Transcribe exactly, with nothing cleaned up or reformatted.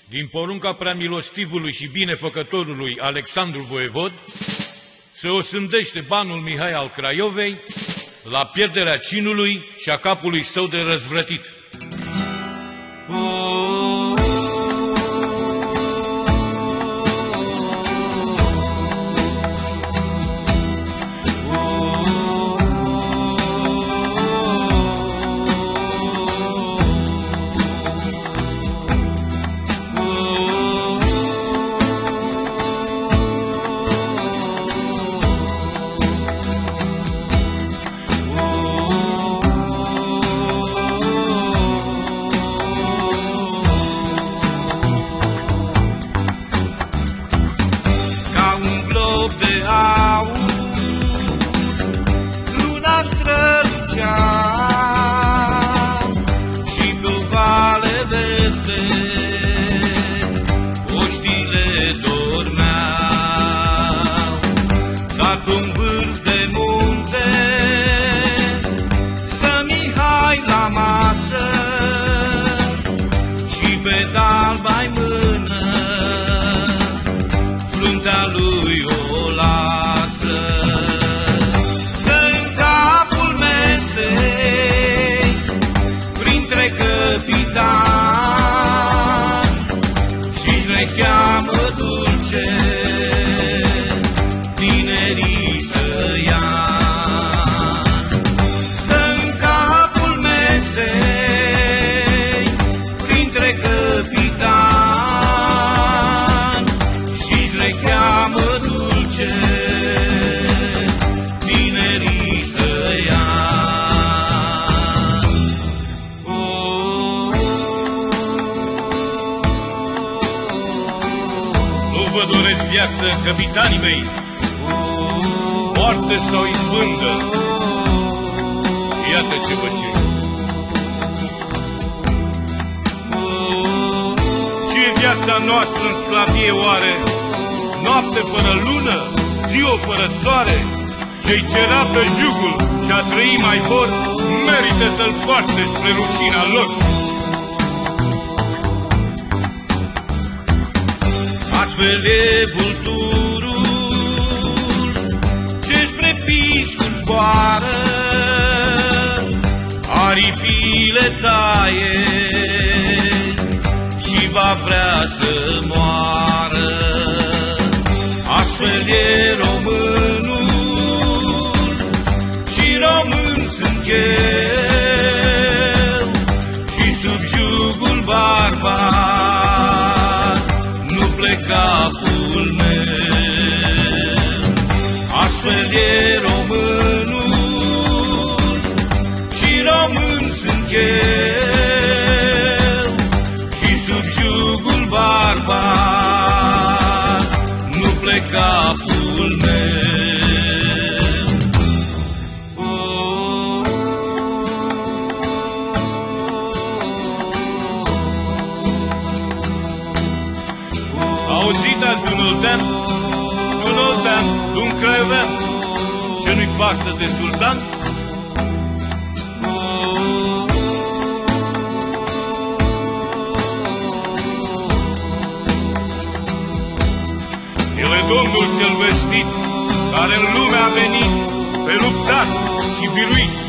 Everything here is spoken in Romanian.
din porunca preamilostivului și binefăcătorului Alexandru Voievod, se osândește banul Mihai al Craiovei la pierderea cinului și a capului său de răzvrătit. Capitanii mei, moarte sau izbândă, iată ce vă cer. Ce e viața noastră în sclavie oare? Noapte fără lună, ziua fără soare? Ce-i cerată jugul și a trăi mai vor, merită să-l poarte spre rușina lor. Astfel e vulturul ce spre piscul zboară, aripile taie și va vrea să moară. Astfel e românul și român sunt eu și sub jugul barbar nu pleca capul meu. Astfel e românul și român sunt eu și sub jugul barbar nu pleca capul meu. Auzit azi de un oltean, de un oltean, de un craiovean, ce nu-i pasă de sultan? El e Domnul cel vestit, care în lume a venit pe luptat și biruit.